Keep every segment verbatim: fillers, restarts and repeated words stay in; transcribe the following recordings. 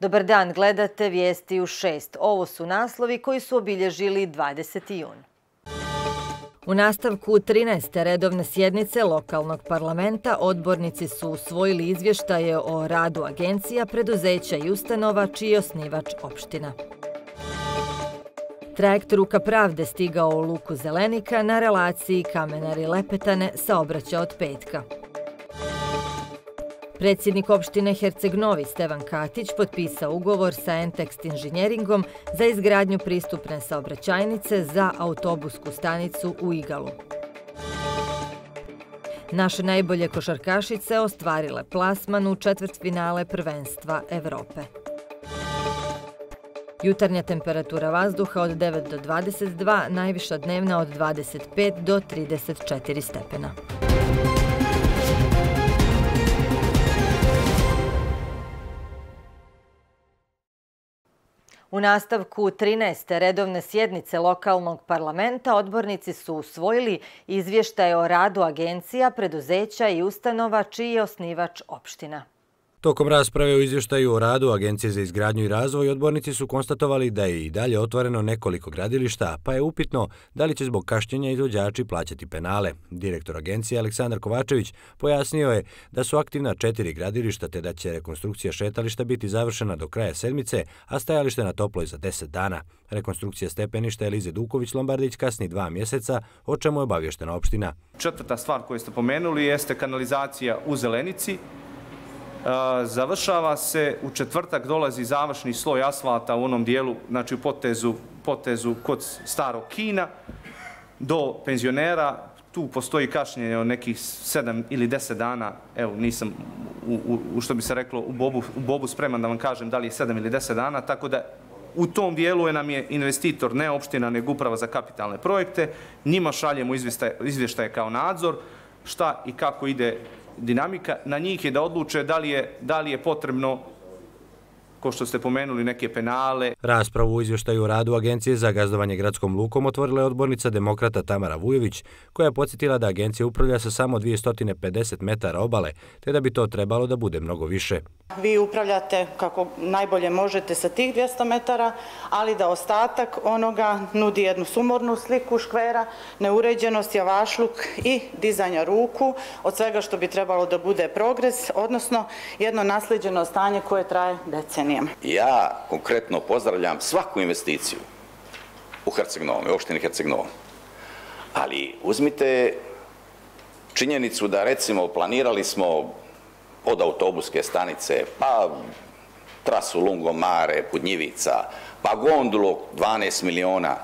Dobar dan, gledate Vijesti u šest. Ovo su naslovi koji su obilježili dvadeseti jun. U nastavku trinaeste redovne sjednice lokalnog parlamenta odbornici su usvojili izvještaje o radu agencija, preduzeća i ustanova čiji je osnivač opština. Trajekt Ruka pravde stigao u luku Zelenika na relaciji Kamenari-Lepetane saobraća od petka. Predsjednik opštine Herceg Novi Stevan Katić potpisao ugovor sa Entekst inženjeringom za izgradnju pristupne saobraćajnice za autobusku stanicu u Igalu. Naše najbolje košarkašice ostvarile plasman u četvrtfinale prvenstva Evrope. Jutarnja temperatura vazduha od devet do dvadeset dva, najviša dnevna od dvadeset pet do trideset četiri stepena. U nastavku trinaeste redovne sjednice lokalnog parlamenta odbornici su usvojili izvještaje o radu agencija, preduzeća i ustanova čiji je osnivač opština. Tokom rasprave o izvještaju o radu Agencije za izgradnju i razvoj odbornici su konstatovali da je i dalje otvoreno nekoliko gradilišta, pa je upitno da li će zbog kašnjenja izvođači plaćati penale. Direktor agencije Aleksandar Kovačević pojasnio je da su aktivna četiri gradilišta te da će rekonstrukcija šetališta biti završena do kraja sedmice, a stajalište na toploj za deset dana. Rekonstrukcija stepeništa Elize Duković-Lombardić kasni dva mjeseca, o čemu je obavještena opština. Četvrta stvar koju ste pomenuli jeste kanalizacija u Zelenici. Završava se, u četvrtak dolazi završni sloj asfalta u onom dijelu, znači u potezu, potezu kod starog kina do penzionera. Tu postoji kašnjenje od nekih sedam ili deset dana, evo nisam, u, u, u što bi se reklo, u bobu, u bobu spreman da vam kažem da li je sedam ili deset dana, tako da u tom dijelu je nam je investitor ne opština, nego uprava za kapitalne projekte. Njima šaljemo izvještaje, izvještaje kao nadzor, šta i kako ide dinamika. Na njih je da odluče da li je, da li je potrebno, ko što ste pomenuli, neke penale. Raspravu u izvještaju o radu Agencije za gazdovanje gradskom lukom otvorila je odbornica demokrata Tamara Vujović, koja je podsjetila da agencija upravlja sa samo dvjesto pedeset metara obale, te da bi to trebalo da bude mnogo više. Vi upravljate kako najbolje možete sa tih dvjesto metara, ali da ostatak onoga nudi jednu sumornu sliku škvera, neuređenost, javašluk i dizanja ruku od svega što bi trebalo da bude progres, odnosno jedno naslijeđeno stanje koje traje decenijama. Ja konkretno pozdravljam svaku investiciju u Herceg Novom, u opštini Herceg Novom, ali uzmite činjenicu da recimo planirali smo od autobuske stanice, pa trasu Lungomare, Pudnjivica, pa gondulu dvanaest miliona.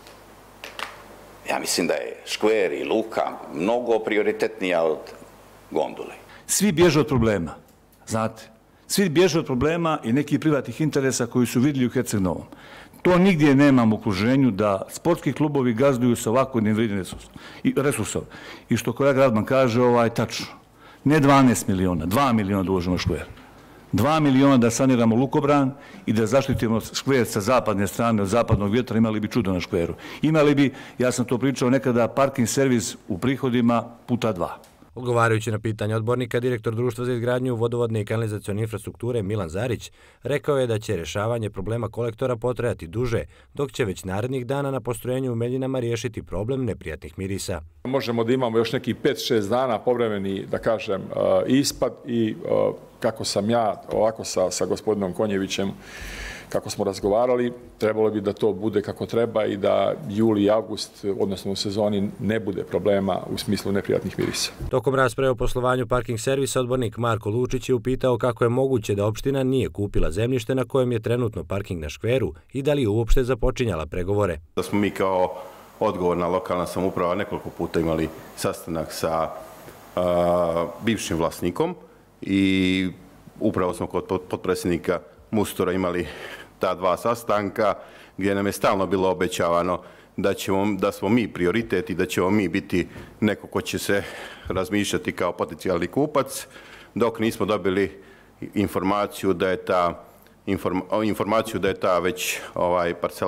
Ja mislim da je škver i luka mnogo prioritetnija od gondule. Svi bježe od problema, znate. Svi bježe od problema i nekih privatnih interesa koji su vidjeli u Herceg Novom. To nigdje nemam u okruženju da sportski klubovi gazduju sa ovako nevrijednim resursom. I što kolega Radman kaže, ovaj, tačno. Ne dvanaest miliona, dva miliona da uložimo škver. dva miliona da saniramo lukobran i da zaštitimo škver sa zapadne strane od zapadnog vjetra, imali bi čudo na škveru. Imali bi, ja sam to pričao nekada, parking servis u prihodima puta dva. Odgovarajući na pitanje odbornika, direktor Društva za izgradnju vodovodne i kanalizacione infrastrukture Milan Zarić rekao je da će rješavanje problema kolektora potrajati duže, dok će već narednih dana na postrojenju u Meljinama riješiti problem neprijatnih mirisa. Možemo da imamo još nekih pet šest dana povremeni, da kažem, ispad i kako sam ja ovako sa, sa gospodinom Konjevićem, kako smo razgovarali, trebalo bi da to bude kako treba i da juli i avgust, odnosno u sezoni, ne bude problema u smislu neprijatnih mirisa. Tokom rasprave o poslovanju parking servisa odbornik Marko Lučić je upitao kako je moguće da opština nije kupila zemljište na kojem je trenutno parking na škveru i da li je uopšte započinjala pregovore. Da smo mi kao odgovorna lokalna samouprava nekoliko puta imali sastanak sa a, bivšim vlasnikom i upravo smo kod potpredsjednika Mustora imali ta dva sastanka gdje nam je stalno bilo obećavano da, ćemo, da smo mi prioritet i da ćemo mi biti neko ko će se razmišljati kao potencijalni kupac, dok nismo dobili informaciju da je ta, inform, informaciju da je ta već ovaj, parcela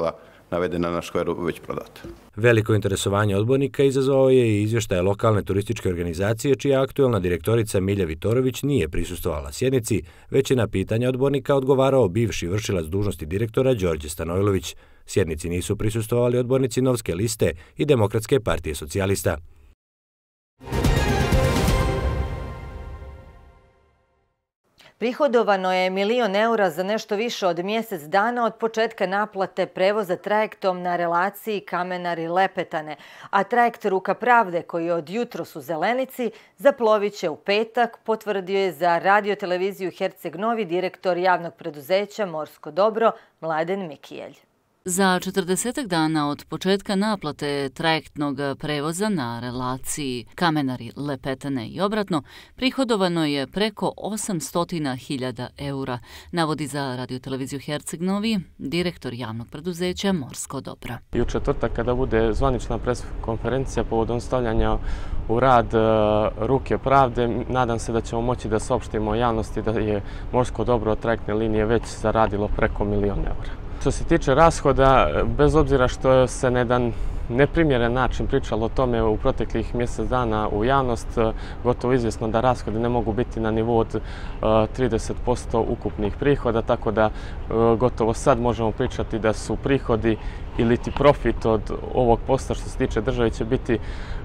navedena na škveru već prodata. Veliko interesovanje odbornika izazvao je i izvještaj lokalne turističke organizacije, čija aktuelna direktorica Milja Vitorović nije prisustvovala sjednici, već je na pitanja odbornika odgovarao bivši vršilac dužnosti direktora Đorđe Stanojlović. Sjednici nisu prisustvovali odbornici Novske liste i Demokratske partije socijalista. Prihodovano je milion eura za nešto više od mjesec dana od početka naplate prevoza trajektom na relaciji Kamenari-Lepetane, a trajekt Ruka pravde, koji je od jutros u Zelenici, zaplovit će u petak, potvrdio je za radioteleviziju Herceg Novi direktor javnog preduzeća Morsko dobro Mladen Mikijelj. Za četrdesetak dana od početka naplate trajektnog prevoza na relaciji Kamenari-Lepetane i obratno prihodovano je preko osamsto hiljada eura, navodi za radioteleviziju Herceg Novi direktor javnog preduzeća Morsko dobro. I u četvrtak kada bude zvanična pres konferencija povodom stavljanja u rad Ruke pravde, nadam se da ćemo moći da saopštimo javnosti da je Morsko dobro od trajektne linije već zaradilo preko milion eura. Što se tiče rashoda, bez obzira što se na jedan neprimjeren način pričalo o tome u proteklih mjesec dana u javnost, gotovo izvjesno da rashodi ne mogu biti na nivou od trideset posto ukupnih prihoda, tako da gotovo sad možemo pričati da su prihodi ili ti profit od ovog posla što se tiče države će biti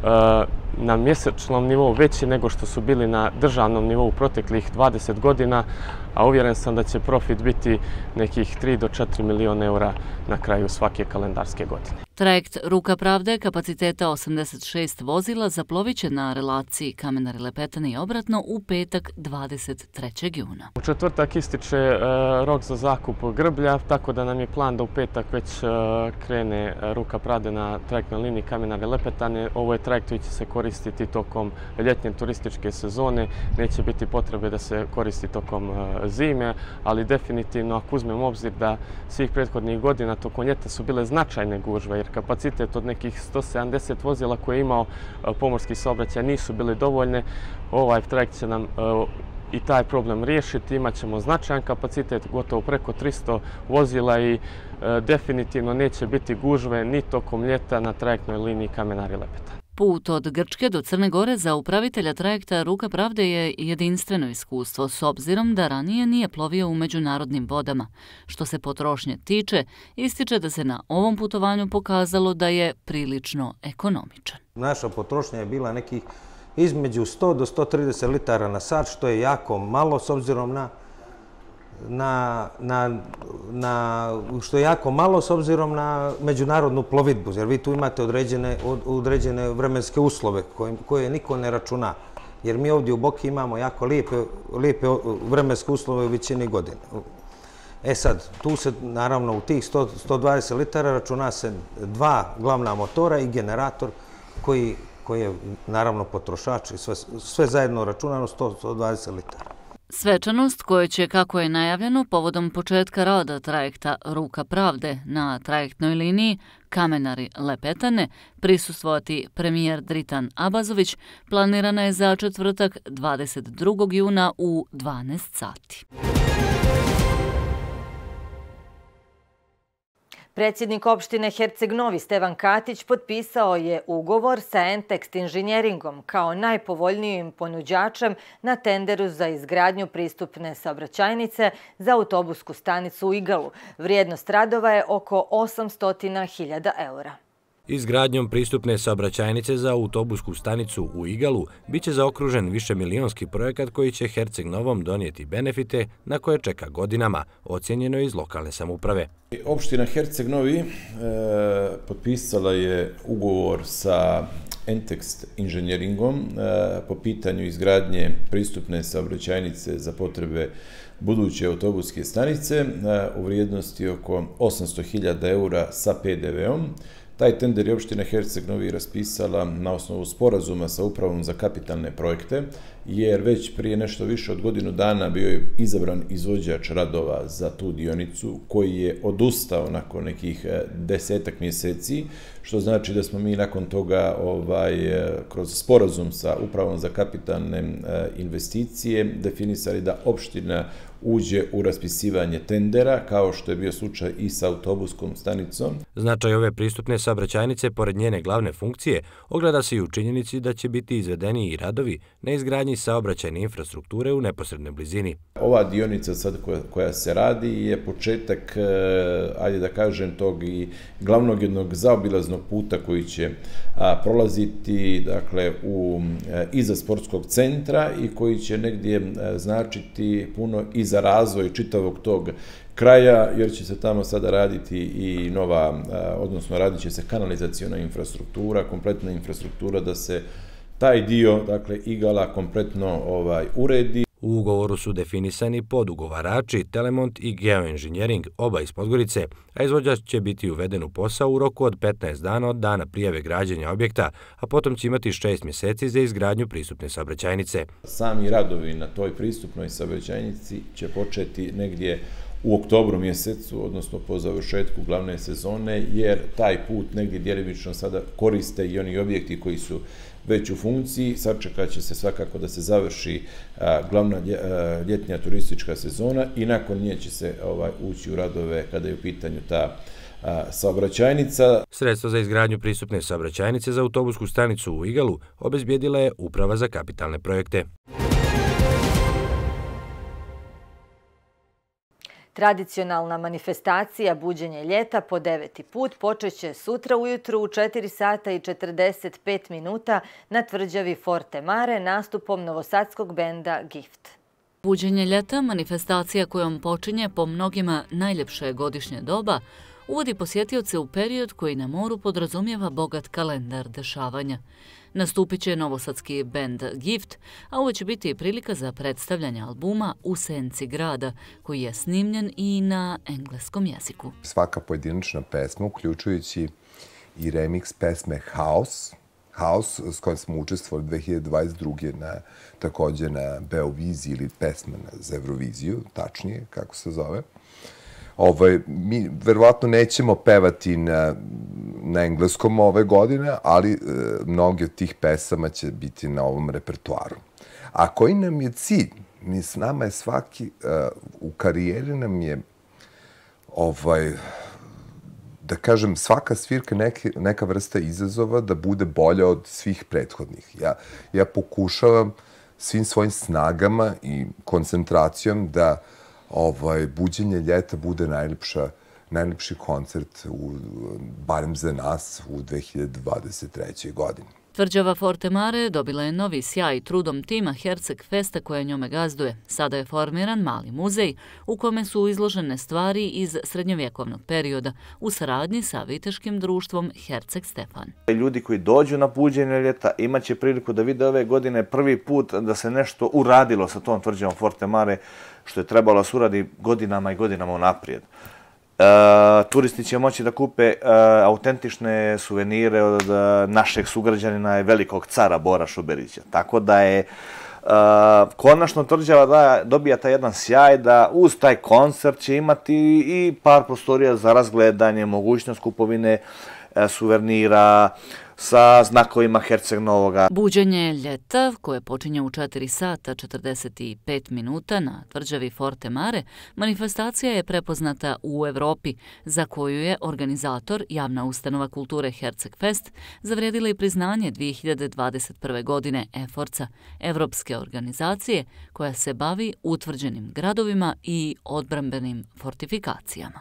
na mjesečnom nivou veći nego što su bili na državnom nivou proteklih dvadeset godina, a uvjeren sam da će profit biti nekih tri do četiri miliona eura na kraju svake kalendarske godine. Trajekt Ruka pravde kapaciteta osamdeset šest vozila zaplovit će na relaciji Kamenari-Lepetane i obratno u petak dvadeset trećeg juna. U četvrtak ističe rok za zakup grblja, tako da nam je plan da u petak već krene Ruka pravde na trajektnoj liniji Kamenari-Lepetane. Ovo je trajekt koji će se koristiti tokom ljetnje turističke sezone, neće biti potrebe da se koristi tokom zime, ali definitivno ako uzmemo obzir da svih prethodnih godina tokom ljeta su bile značajne gužve, jer kapacitet od nekih sto sedamdeset vozila koje je imao pomorski saobraćaj nisu bili dovoljne, ovaj trajekt će nam i taj problem riješiti. Imaćemo značajan kapacitet, gotovo preko tristo vozila i definitivno neće biti gužve ni tokom ljeta na trajektnoj liniji Kamenari-Lepetane. Put od Grčke do Crne Gore za upravitelja trajekta Ruka pravde je jedinstveno iskustvo s obzirom da ranije nije plovio u međunarodnim vodama. Što se potrošnje tiče, ističe da se na ovom putovanju pokazalo da je prilično ekonomičan. Naša potrošnja je bila nekih između sto do sto trideset litara na sat, što je jako malo s obzirom na Na, na, na, što je jako malo s obzirom na međunarodnu plovidbu, jer vi tu imate određene, određene vremenske uslove koje, koje niko ne računa. Jer mi ovdje u Boki imamo jako lijepe, lijepe vremenske uslove u većini godine. E sad, tu se naravno u tih sto do sto dvadeset litara računa se dva glavna motora i generator koji, koji je naravno potrošač i sve, sve zajedno računano sto do sto dvadeset litara. Svečanost koja će, kako je najavljeno, povodom početka rada trajekta Ruka pravde na trajektnoj liniji Kamenari-Lepetane prisustvovati premijer Dritan Abazović, planirana je za četvrtak dvadeset drugog juna u dvanaest sati. Predsjednik opštine Herceg Novi Stevan Katić potpisao je ugovor sa Entekst inženjeringom kao najpovoljnijim ponuđačem na tenderu za izgradnju pristupne saobraćajnice za autobusku stanicu u Igalu. Vrijednost radova je oko osamsto hiljada eura. Izgradnjom pristupne saobraćajnice za autobusku stanicu u Igalu biće zaokružen višemilionski projekat koji će Herceg Novom donijeti benefite na koje čeka godinama, ocjenjeno iz lokalne samouprave. Opština Herceg Novi e, potpisala je ugovor sa Entekst inženjeringom e, po pitanju izgradnje pristupne saobraćajnice za potrebe buduće autobuske stanice e, u vrijednosti oko osamsto hiljada eura sa pe de veom. Taj tender je opština Herceg Novi raspisala na osnovu sporazuma sa Upravom za kapitalne projekte, jer već prije nešto više od godinu dana bio je izabran izvođač radova za tu dionicu, koji je odustao nakon nekih desetak mjeseci, što znači da smo mi nakon toga ovaj, kroz sporazum sa Upravom za kapitalne investicije definisali da opština uđe u raspisivanje tendera, kao što je bio slučaj i sa autobuskom stanicom. Značaj ove pristupne saobraćajnice, pored njene glavne funkcije, ogleda se i u činjenici da će biti izvedeni i radovi na izgradnji saobraćajne infrastrukture u neposrednoj blizini. Ova dionica sad koja, koja se radi je početak, ajde da kažem, tog i glavnog jednog zaobilaznog puta koji će a, prolaziti dakle, u, a, iza sportskog centra i koji će negdje a, značiti puno i za razvoj čitavog tog kraja, jer će se tamo sada raditi i nova, odnosno radit će se kanalizacijona infrastruktura, kompletna infrastruktura da se taj dio, dakle, igala kompletno ovaj, uredi. U ugovoru su definisani podugovarači Telemont i Geoengineering, oba iz Podgorice, a izvođač će biti uveden u posao u roku od petnaest dana od dana prijave građenja objekta, a potom će imati šest mjeseci za izgradnju pristupne saobraćajnice. Sami radovi na toj pristupnoj saobraćajnici će početi negdje u oktobru mjesecu, odnosno po završetku glavne sezone, jer taj put negdje djelimično sada koriste i oni objekti koji su već u funkciji. Sačekat će se svakako da se završi a, glavna a, ljetnja turistička sezona i nakon nje će se ovaj, ući u radove kada je u pitanju ta a, saobraćajnica. Sredstva za izgradnju pristupne saobraćajnice za autobusku stanicu u Igalu obezbijedila je Uprava za kapitalne projekte. Tradicionalna manifestacija Buđenje ljeta po deveti put počeće sutra ujutru u četiri sata i četrdeset pet minuta na tvrđavi Forte Mare nastupom novosadskog benda Gift. Buđenje ljeta, manifestacija kojom počinje po mnogima najljepše godišnje doba, uvodi posjetioce u period koji na moru podrazumijeva bogat kalendar dešavanja. Nastupit će novosadski bend Gift, a ovo će biti prilika za predstavljanje albuma U senci grada, koji je snimljen i na engleskom jeziku. Svaka pojedinačna pesma, uključujući i remix pesme House, House s kojom smo učestvovali dve hiljade dvadeset druge na, također na Beoviziji ili pesma za Euroviziju, tačnije kako se zove. Ovaj, mi verovatno nećemo pevati na, na engleskom ove godine, ali e, mnogi od tih pesama će biti na ovom repertoaru. A koji nam je cilj? Mi s nama je svaki, e, u karijeri nam je, ovaj, da kažem, svaka svirka neke, neka vrsta izazova da bude bolja od svih prethodnih. Ja, ja pokušavam svim svojim snagama i koncentracijom da ovaj, Buđenje ljeta bude najljepša, najljepši koncert, u, barem za nas, u dve hiljade dvadeset trećoj godini. Tvrđava Forte Mare dobila je novi sjaj trudom tima Herceg Festa koja njome gazduje. Sada je formiran mali muzej u kome su izložene stvari iz srednjovjekovnog perioda u saradnji sa viteškim društvom Herceg Stefan. Ljudi koji dođu na Buđenje ljeta imat će priliku da vide ove godine prvi put da se nešto uradilo sa tom tvrđavom Forte Mare, što je trebalo da se uradi godinama i godinama unaprijed. E, turisti će moći da kupe e, autentične suvenire od e, našeg sugrađanina i velikog cara Bora Šuberića. Tako da je e, konačno tvrđava da dobija taj jedan sjaj da uz taj koncert će imati i par prostorija za razgledanje, mogućnost kupovine e, suvenira sa znakovima Herceg Novoga. Buđenje ljeta, koje počinje u četiri sata četrdeset pet minuta na tvrđavi Forte Mare, manifestacija je prepoznata u Evropi, za koju je organizator javna ustanova kulture Herceg Fest zavrijedila i priznanje dvije hiljade dvadeset prve. godine EFORCA, evropske organizacije koja se bavi utvrđenim gradovima i odbrambenim fortifikacijama.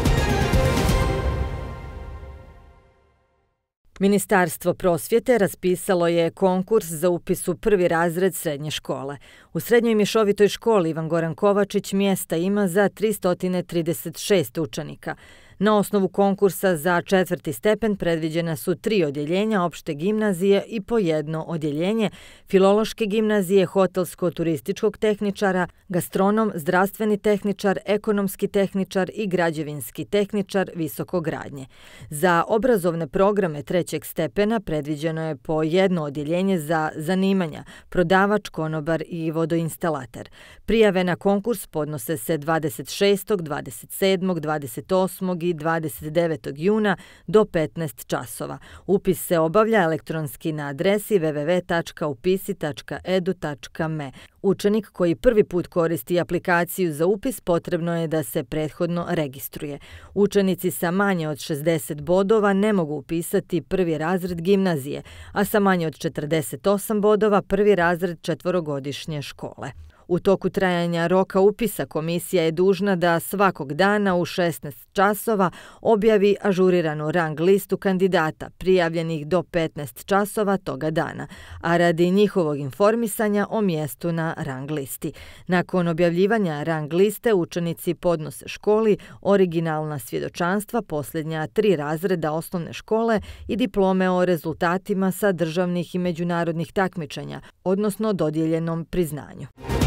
Ministarstvo prosvjete raspisalo je konkurs za upis u prvi razred srednje škole. U srednjoj mješovitoj školi Ivan Goran Kovačić mjesta ima za tristo trideset šest učenika. Na osnovu konkursa za četvrti stepen predviđena su tri odjeljenja opšte gimnazije i po jedno odjeljenje filološke gimnazije, hotelsko-turističkog tehničara, gastronom, zdravstveni tehničar, ekonomski tehničar i građevinski tehničar visokogradnje. Za obrazovne programe trećeg stepena predviđeno je po jedno odjeljenje za zanimanja, prodavač, konobar i vodoinstalater. Prijave na konkurs podnose se dvadeset šestog, dvadeset sedmog, dvadeset osmog i i dvadeset devetog juna do petnaest časova. Upis se obavlja elektronski na adresi w w w tačka upisi tačka e d u tačka m e. Učenik koji prvi put koristi aplikaciju za upis potrebno je da se prethodno registruje. Učenici sa manje od šezdeset bodova ne mogu upisati prvi razred gimnazije, a sa manje od četrdeset osam bodova prvi razred četvorogodišnje škole. U toku trajanja roka upisa komisija je dužna da svakog dana u šesnaest časova objavi ažuriranu rang listu kandidata prijavljenih do petnaest časova toga dana, a radi njihovog informisanja o mjestu na rang listi. Nakon objavljivanja rang liste učenici podnose školi originalna svjedočanstva posljednja tri razreda osnovne škole i diplome o rezultatima sa državnih i međunarodnih takmičenja, odnosno dodijeljenom priznanju.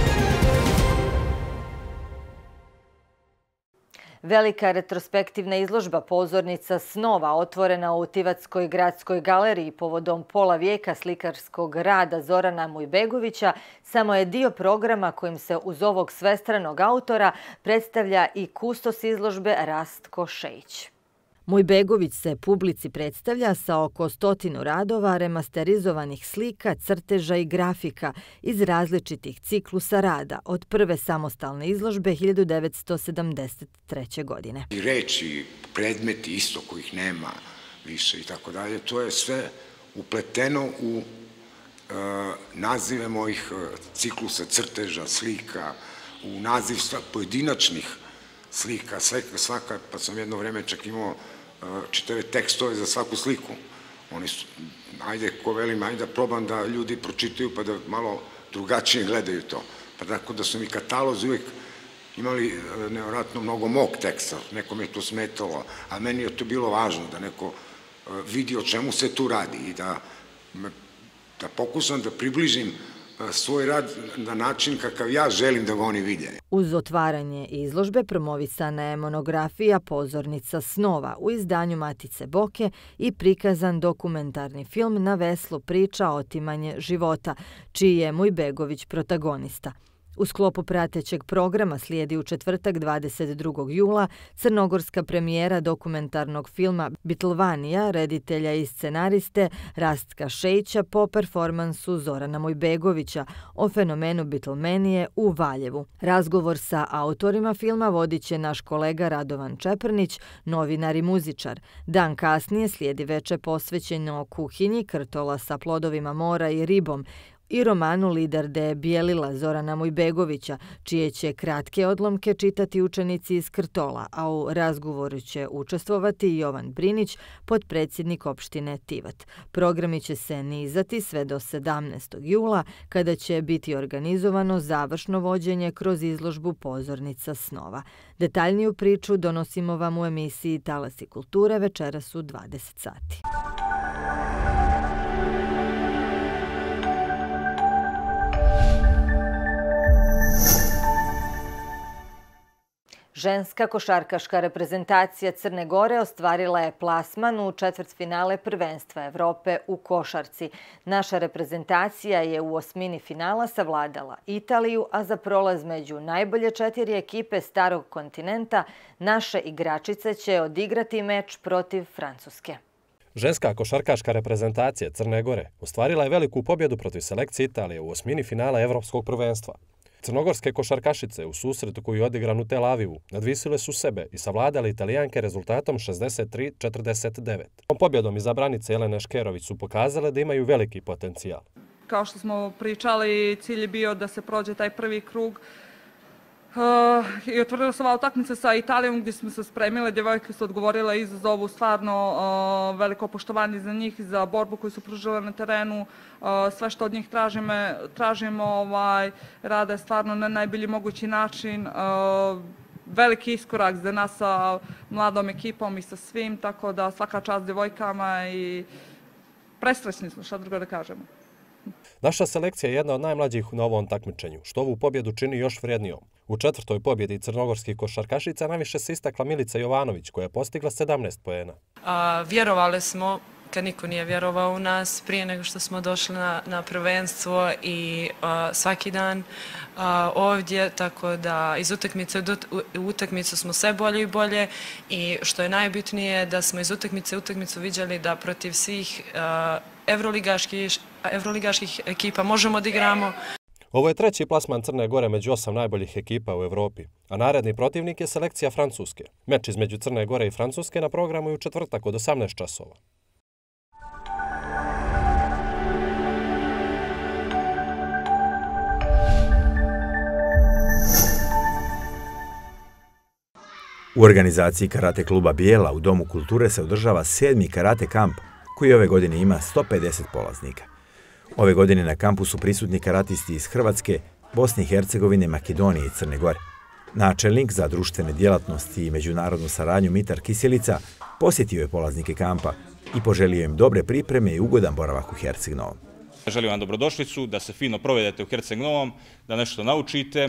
Velika retrospektivna izložba Pozornica snova otvorena u Tivatskoj gradskoj galeriji povodom pola vijeka slikarskog rada Zorana Mujbegovića samo je dio programa kojim se uz ovog svestranog autora predstavlja i kustos izložbe Rastko Šejić. Mujbegović se publici predstavlja sa oko stotinu radova remasterizovanih slika, crteža i grafika iz različitih ciklusa rada od prve samostalne izložbe hiljadu devetsto sedamdeset treće. godine. I reči, predmeti isto kojih nema više i tako dalje, to je sve upleteno u nazive mojih ciklusa, crteža, slika, u naziv pojedinačnih slika, svaka, pa sam jedno vreme čak imao čitave tekstove za svaku sliku. Oni su, ajde, ko velim, ajde da probam da ljudi pročitaju pa da malo drugačije gledaju to. Pa tako da su mi katalozi uvijek imali nevjerojatno mnogo mog teksta, nekom je to smetalo, a meni je to bilo važno da neko vidi o čemu se tu radi i da, da pokušam da približim svoj rad na način kakav ja želim da ga oni vide. Uz otvaranje izložbe promovisana je monografija Pozornica snova u izdanju Matice Boke i prikazan dokumentarni film Na veslu priča Otimanje života, čiji je Mujbegović protagonista. U sklopu pratećeg programa slijedi u četvrtak dvadeset drugog jula crnogorska premijera dokumentarnog filma Bitlvanija, reditelja i scenariste Rastka Šejića po performansu Zorana Mujbegovića o fenomenu Bitlmenije u Valjevu. Razgovor sa autorima filma vodit će naš kolega Radovan Čeprnić, novinar i muzičar. Dan kasnije slijedi veče posvećeno kuhinji krtola sa plodovima mora i ribom i romanu Lider de Bijelila Zorana Mujbegovića, čije će kratke odlomke čitati učenici iz Krtola, a u razgovoru će učestvovati Jovan Brinić, potpredsjednik opštine Tivat. Programi će se nizati sve do sedamnaestog jula, kada će biti organizovano završno vođenje kroz izložbu Pozornica snova. Detaljniju priču donosimo vam u emisiji Talasi kulture večeras u dvadeset sati. Ženska košarkaška reprezentacija Crne Gore ostvarila je plasman u četvrtfinale prvenstva Evrope u košarci. Naša reprezentacija je u osmini finala savladala Italiju, a za prolaz među najbolje četiri ekipe starog kontinenta naše igračice će odigrati meč protiv Francuske. Ženska košarkaška reprezentacija Crne Gore ostvarila je veliku pobjedu protiv selekcije Italije u osmini finala Evropskog prvenstva. Crnogorske košarkašice u susretu koji je odigran u Tel Avivu nadvisile su sebe i savladale Italijanke rezultatom šezdeset tri četrdeset devet. Tom pobjedom izabranice Jelene Škerović su pokazale da imaju veliki potencijal. Kao što smo pričali, cilj je bio da se prođe taj prvi krug i otvorila se ova utakmica sa Italijom gdje smo se spremile. Djevojke su odgovorile izazovu, stvarno veliko poštovanje za njih, za borbu koju su pružile na terenu. Sve što od njih tražimo rade stvarno na najbolji mogući način. Veliki iskorak za nas sa mladom ekipom i sa svim, tako da svaka čast djevojkama i presrećni smo, šta drugo da kažemo. Naša selekcija je jedna od najmlađih na ovom takmičenju, što ovu pobjedu čini još vrijednijom. U četvrtoj pobjedi crnogorskih košarkašica najviše se istakla Milica Jovanović, koja je postigla sedamnaest poena. Vjerovali smo početka niko nije vjerovao u nas prije nego što smo došli na, na prvenstvo i uh, svaki dan uh, ovdje, tako da iz utakmice u utakmicu smo sve bolje i bolje i što je najbitnije da smo iz utakmice u utakmicu vidjeli da protiv svih uh, evroligaških, evroligaških ekipa možemo da igramo. Ovo je treći plasman Crne Gore među osam najboljih ekipa u Evropi, a naredni protivnik je selekcija Francuske. Meč između Crne Gore i Francuske na programu je u četvrtak od osamnaest časova. U organizaciji karate kluba Bijela u Domu kulture se održava sedmi karate kamp koji ove godine ima sto pedeset polaznika. Ove godine na kampu su prisutni karatisti iz Hrvatske, Bosne i Hercegovine, Makedonije i Crne Gore. Načelnik za društvene djelatnosti i međunarodnu saradnju Mitar Kiselica posjetio je polaznike kampa i poželio im dobre pripreme i ugodan boravak u Herceg Novom. Želim vam dobrodošlicu, da se fino provedete u Herceg Novom, da nešto naučite.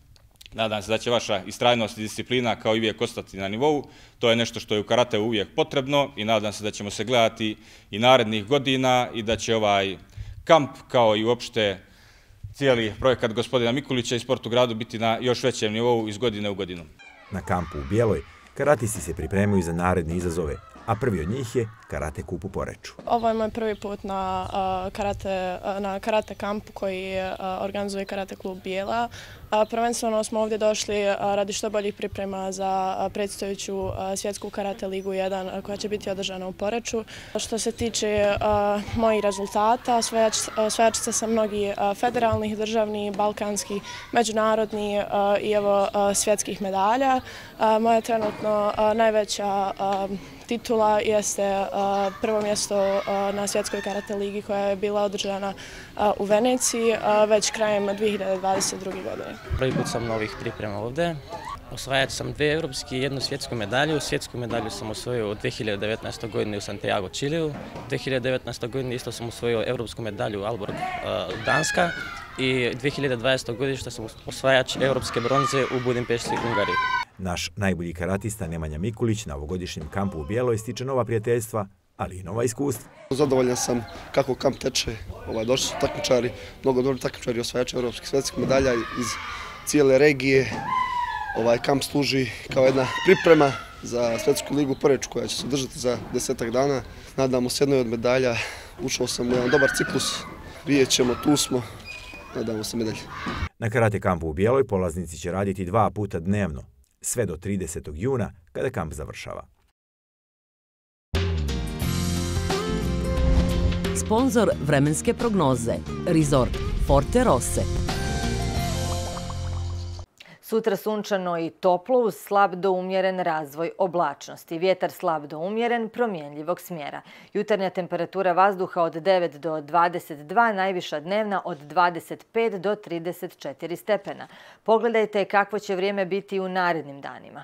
Nadam se da će vaša istrajnost i disciplina kao i uvijek ostati na nivou. To je nešto što je u karateu uvijek potrebno i nadam se da ćemo se gledati i narednih godina i da će ovaj kamp kao i uopšte cijeli projekat gospodina Mikulića i Sport u gradu biti na još većem nivou iz godine u godinu. Na kampu u Bijeloj karatisti se pripremaju za naredne izazove, a prvi od njih je karate kup u Poreču. Ovo je moj prvi put na, uh, karate, uh, na karate kampu koji uh, organizuje karate klub Bijela. Uh, prvenstveno smo ovdje došli uh, radi što boljih priprema za uh, predstojeću uh, svjetsku karate ligu jedan uh, koja će biti održana u Poreču. Što se tiče uh, mojih rezultata, osvajačica sam mnogih uh, federalnih, državnih, balkanskih, međunarodnih uh, i evo uh, svjetskih medalja. Uh, moja trenutno uh, najveća uh, titula jeste uh, prvo mjesto uh, na svjetskoj karate ligi koja je bila održana uh, u Veneciji uh, već krajem dvije hiljade dvadeset druge. godine. Prvi put sam novih priprema ovdje. Osvajač sam dve evropske i jednu svjetsku medalju. Svjetsku medalju sam osvojio u dvije hiljade devetnaestoj. godini u Santiago, Čiliju. U dvije hiljade devetnaestoj. godini isto sam osvojio evropsku medalju u Aalborg, uh, Danska. I dvije hiljade dvadesetoj. godine što sam osvajač evropske bronze u Budimpešti, Ungariji. Naš najbolji karatista Nemanja Mikulić na ovogodišnjem kampu u Bijeloj stiče nova prijateljstva, ali i nova iskustva. Zadovoljan sam kako kamp teče. Ovaj, došli su takmičari, mnogo dobri takmičari, osvajači evropskih svjetskih medalja iz cijele regije. Ovaj kamp služi kao jedna priprema za svjetsku ligu u Poreču koja će se održati za desetak dana. Nadamo se jednoj od medalja. Ušao sam u jedan dobar ciklus. Vidjet ćemo, tu smo. Nadamo se medalje. Na karate kampu u Bijeloj polaznici će raditi dva puta dnevno, sve do tridesetog juna kada kamp završava. Sponzor vremenske prognoze. Resort Forte Rosse. Sutra sunčano i toplo uz slab do umjeren razvoj oblačnosti. Vjetar slab do umjeren, promjenljivog smjera. Jutarnja temperatura vazduha od devet do dvadeset dva, najviša dnevna od dvadeset pet do trideset četiri stepena. Pogledajte kakvo će vrijeme biti u narednim danima.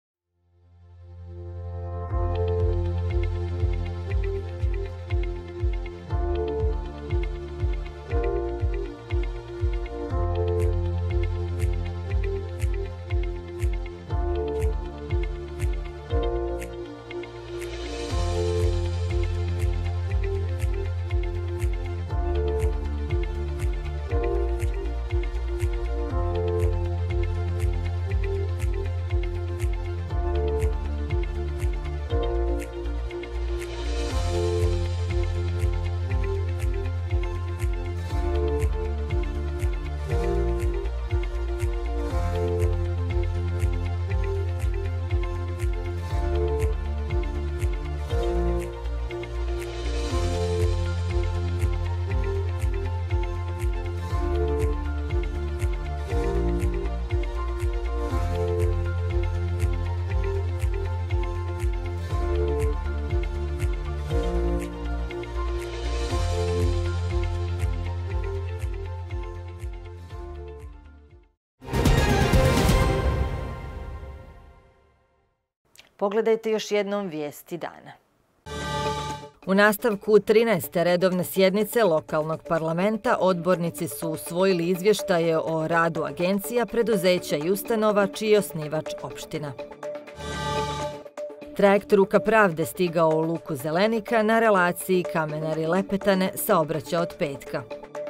Pogledajte još jednom vijesti dana. U nastavku trinaeste redovne sjednice lokalnog parlamenta odbornici su usvojili izvještaje o radu agencija, preduzeća i ustanova čiji je osnivač opština. Trajekt Ruka pravde stigao u luku Zelenika na relaciji Kamenari-Lepetane saobraća od petka.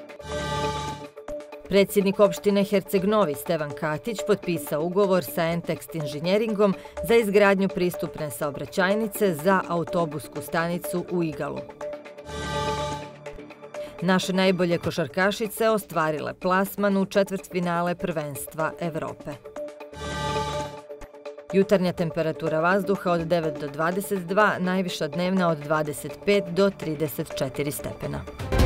Predsjednik opštine Herceg Novi Stevan Katić potpisao ugovor sa Entekst inženjeringom za izgradnju pristupne saobraćajnice za autobusku stanicu u Igalu. Naše najbolje košarkašice ostvarile plasman u četvrtfinale prvenstva Evrope. Jutarnja temperatura vazduha od devet do dvadeset dva, najviša dnevna od dvadeset pet do trideset četiri stepena.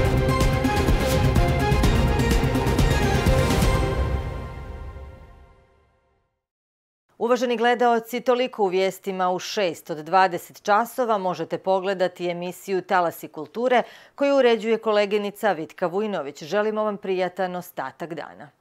Uvaženi gledaoci, toliko u vijestima u šest od dvadeset časova možete pogledati emisiju Talasi kulture koju uređuje koleginica Vitka Vujnović. Želimo vam prijatan ostatak dana.